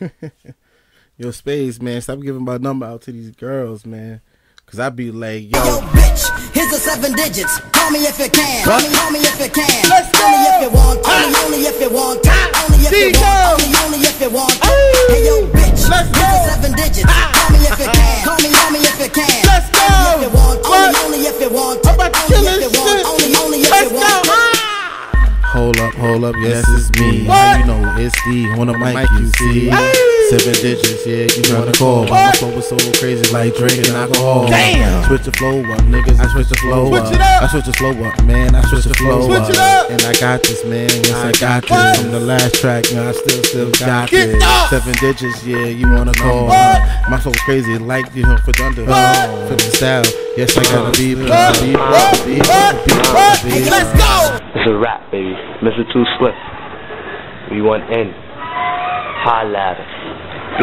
Yo, Spades, man, stop giving my number out to these girls, man. Cause I be like, yo, bitch, here's the 7 digits. Call me if you can. Call me if you can. Let's go. Only if you want. Only if you want. Only if you want. Only if you want. Hey, yo, bitch, let's go. Here's the 7 digits. Call me if you can. Call me if you can. Let's go. Only if you want. Only if you want. I'm about to kill this shit. Only if you want. Hold up, yes, it's me. How you know it's D on the mic, you see. 7 digits, yeah, you tryna call. My flow was so crazy, like drinking alcohol. Damn! Switch the flow up, niggas. I switch the flow up. I switch the flow up, man. I switch the flow up. And I got this, man. Yes, I got this. From the last track, man, I still got this. 7 digits, yeah, you wanna call. My flow was crazy, like you know, for thunder. For the style, yes, I gotta be. Let's go! It's a rap, baby. Mr. Too Swift. We want in. Holla at us.